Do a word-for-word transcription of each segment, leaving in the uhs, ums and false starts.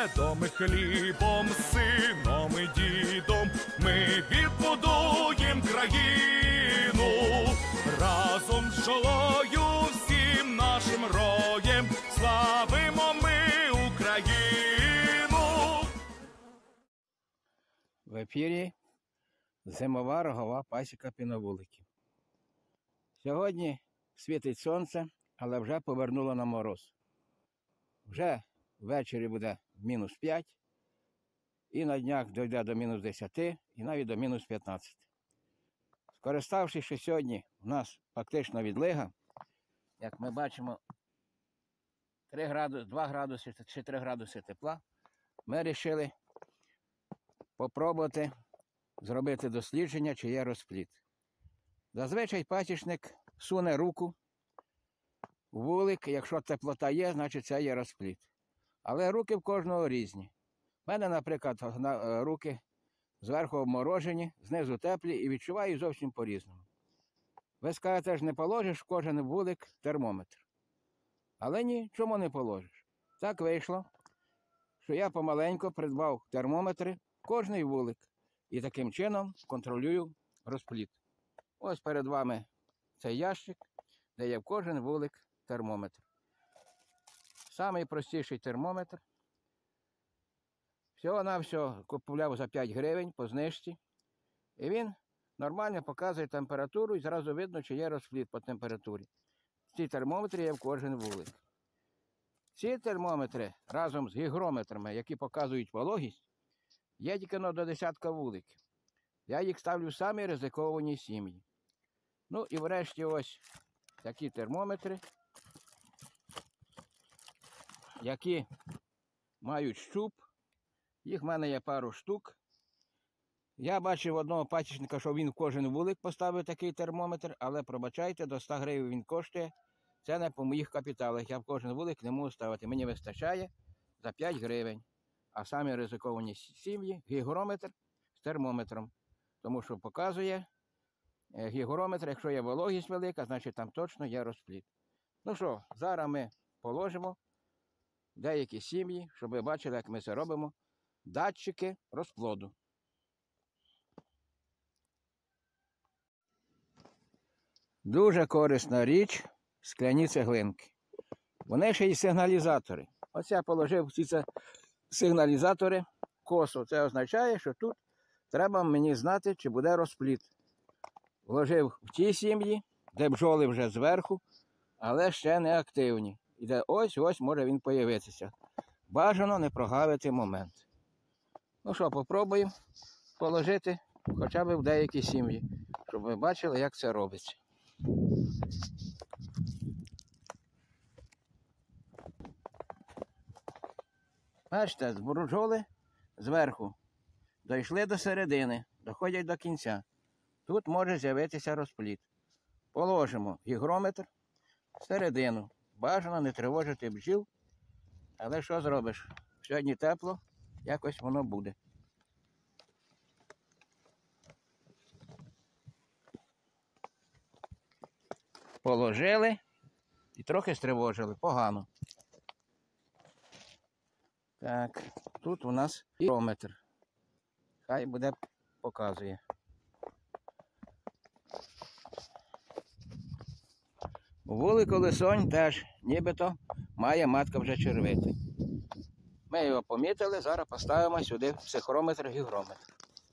медом і хлібом, сином і дідом ми відбудуєм країну. Разом з жолою всім нашим роєм славимо ми Україну. В ефірі зимова рогова пасіка піновуликів. Сьогодні світить сонце, але вже повернуло на мороз. Вже ввечері буде мінус п'ять, і на днях дійде до мінус десяти, і навіть до мінус п'ятнадцяти. Скориставшись, що сьогодні у нас фактично відлига, як ми бачимо, три градуси, два градуси чи три градуси тепла, ми вирішили попробувати зробити дослідження, чи є розплід. Зазвичай пасічник суне руку у вулик, якщо теплота є, значить це є розплід. Але руки в кожного різні. У мене, наприклад, руки зверху обморожені, знизу теплі і відчуваю зовсім по-різному. Ви скажете, ж не положиш в кожен вулик термометр. Але ні, чому не положиш? Так вийшло, що я помаленьку придбав термометри в кожний вулик. І таким чином контролюю розплід. Ось перед вами цей ящик, де є в кожен вулик термометр. Самий простіший термометр. Всього-навсього купував за п'ять гривень по знижці. І він нормально показує температуру і зразу видно, чи є розплід по температурі. Ці термометри є в кожен вулик. Ці термометри разом з гігрометрами, які показують вологість, є тільки до десятка вуликів. Я їх ставлю в самі ризиковані сім'ї. Ну і врешті ось такі термометри, які мають щуп. Їх в мене є пару штук. Я бачив одного пасічника, що він в кожен вулик поставив такий термометр, але, пробачайте, до ста гривень він коштує. Це не по моїх капіталах. Я в кожен вулик не можу ставити. Мені вистачає за п'ять гривень. А самі ризиковані сім'ї – гігрометр з термометром. Тому що показує гігрометр, якщо є вологість велика, значить там точно є розплід. Ну що, зараз ми положимо деякі сім'ї, щоб ви бачили, як ми це робимо. Датчики розплоду. Дуже корисна річ – скляні цеглинки. Вони ще й сигналізатори. Ось я положив ці сигналізатори косо. Це означає, що тут треба мені знати, чи буде розплід. Вложив в ті сім'ї, де бджоли вже зверху, але ще не активні. І де ось-ось може він появитися. Бажано не прогавити момент. Ну що, попробуємо положити хоча б в деякі сім'ї, щоб ви бачили, як це робиться. Бачите, бджоли зверху дійшли до середини, доходять до кінця. Тут може з'явитися розплід. Положимо гігрометр всередину. Бажано не тривожити бджіл, але що зробиш? Сьогодні тепло, якось воно буде. Положили і трохи стривожили. Погано. Так, тут у нас гігрометр. Хай буде, показує. У вулику лисонь теж нібито має матка вже червити. Ми його помітили, зараз поставимо сюди психрометр, гігрометр.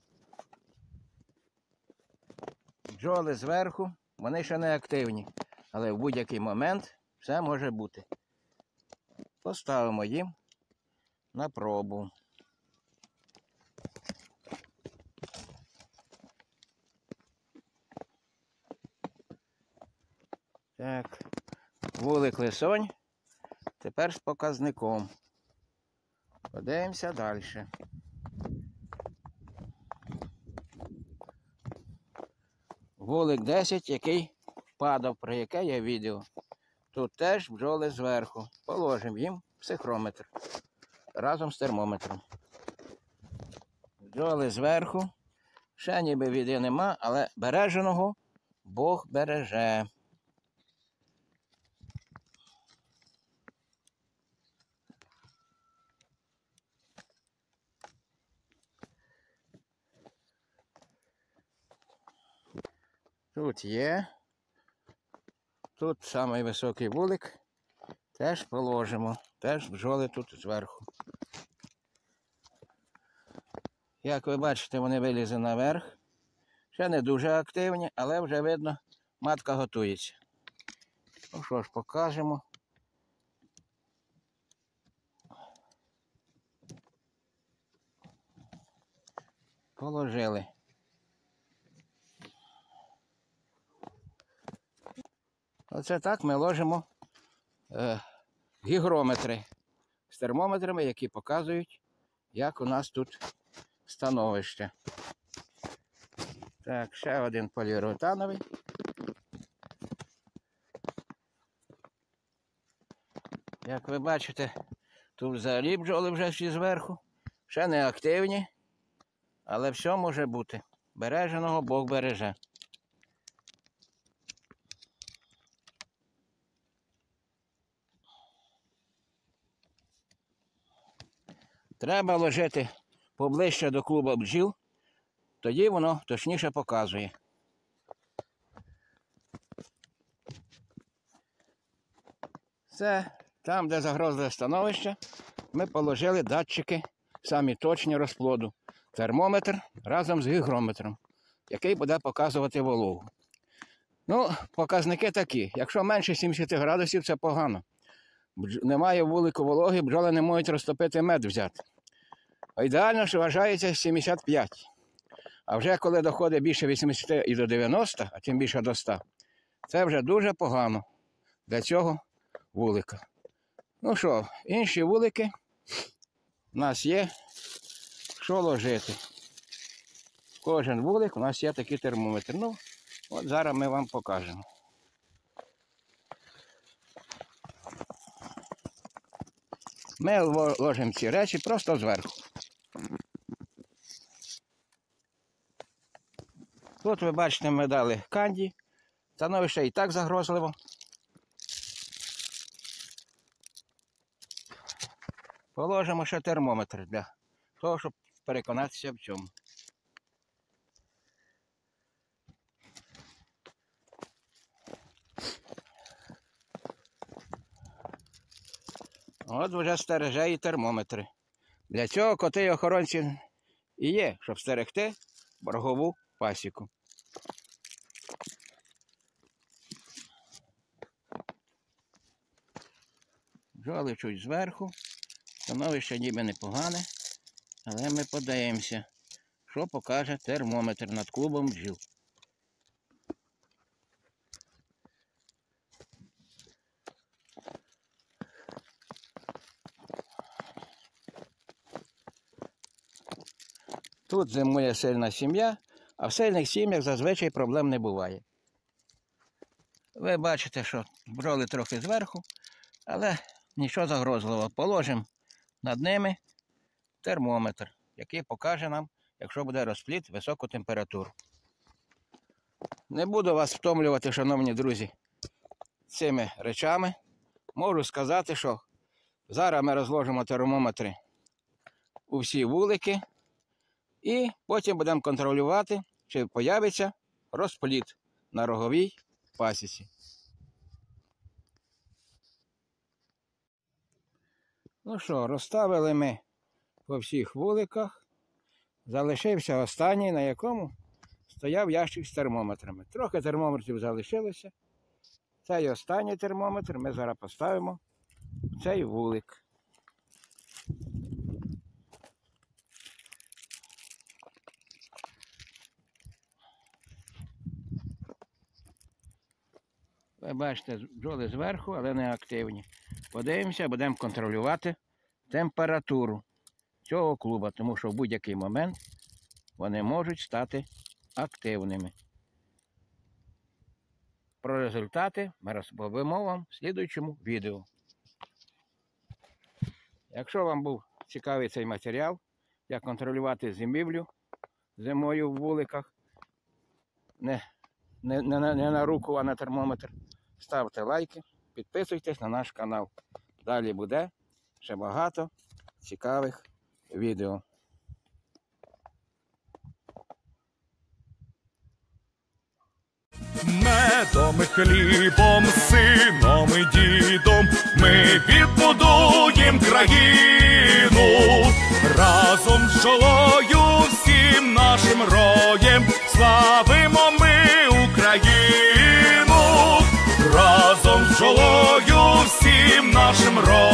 Бджоли зверху, вони ще не активні, але в будь-який момент все може бути. Поставимо їм на пробу. Так, вулик лисонь, тепер з показником. Подивимося далі. Вулик десять, який падав, про яке є відео. Тут теж бджоли зверху. Положимо їм психрометр разом з термометром. Бджоли зверху. Ще ніби біди нема, але береженого Бог береже. Тут є. Тут самий високий вулик. Теж положимо. Теж бджоли тут зверху. Як ви бачите, вони вилізли наверх. Ще не дуже активні, але вже видно, матка готується. Ну що ж, покажемо. Положили. Оце так ми ложимо е, гігрометри з термометрами, які показують, як у нас тут становище. Так, ще один поліуретановий. Як ви бачите, тут взагалі бджоли вже всі зверху. Ще не активні, але все може бути. Береженого Бог береже. Треба ложити поближче до клуба бджіл, тоді воно точніше показує. Це там, де загрозливе становище, ми положили датчики самі точні розплоду. Термометр разом з гігрометром, який буде показувати вологу. Ну, показники такі. Якщо менше сімдесят градусів, це погано. Немає вулику вологи, бджоли не можуть розтопити мед взяти. А ідеально, що вважається сімдесят п'ять. А вже коли доходить більше вісімдесят і до дев'яноста, а тим більше до ста, це вже дуже погано для цього вулика. Ну що, інші вулики у нас є, що ложити. Кожен вулик у нас є такий термометр. Ну, от зараз ми вам покажемо. Ми ложимо ці речі просто зверху. Тут ви бачите, ми дали канді. Становище і так загрозливо. Положимо ще термометр для того, щоб переконатися в цьому. От вже стереже і термометри. Для цього коти і охоронці і є, щоб стерегти боргову пасіку. Бджоли чуть зверху. Становище ніби непогане, але ми подивимося, що покаже термометр над клубом бджіл. Тут зимує сильна сім'я, а в сильних сім'ях зазвичай проблем не буває. Ви бачите, що бджоли трохи зверху, але нічого загрозливого. Положимо над ними термометр, який покаже нам, якщо буде розплід, високу температуру. Не буду вас втомлювати, шановні друзі, цими речами. Можу сказати, що зараз ми розложимо термометри у всі вулики і потім будемо контролювати, чи появиться розплід на роговій пасіці. Ну що, розставили ми по всіх вуликах. Залишився останній, на якому стояв ящик з термометрами. Трохи термометрів залишилося. Цей останній термометр ми зараз поставимо в цей вулик. Ви бачите, бджоли зверху, але не активні. Подивимося, будемо контролювати температуру цього клуба, тому що в будь-який момент вони можуть стати активними. Про результати ми розповімо вам в слідуючому відео. Якщо вам був цікавий цей матеріал, як контролювати зимівлю зимою в вуликах, не, не, не, не на руку, а на термометр, ставте лайки, підписуйтесь на наш канал. Далі буде ще багато цікавих відео. Медом і хлібом, сином і дідом ми відбудуєм країну. Разом з бджолою всім нашим роєм славимо ми Україну. Разом з бджолою всім нашим роєм